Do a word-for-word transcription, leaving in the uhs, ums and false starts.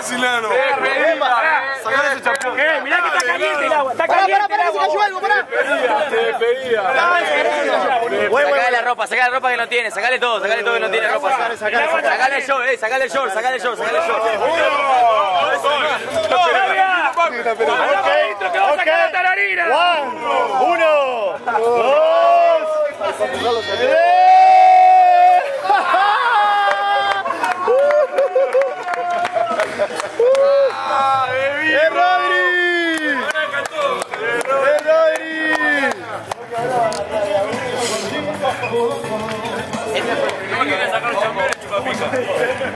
Silano. Sacale ese champú. Eh, mirá que está caliente el agua. Está caliente el agua. cayó algo, pará. Te despedía. Sacale la ropa, sacale la ropa que no tiene, sacale todo, sacale todo que no tiene ropa. Sacale el short, eh, sacale el short, sacale el short, sacale el short. Uno, dos, ¡Eh, Rodri! ¡Eh, Rodri! Este fue el primero que voy a sacar un champú de chupapica.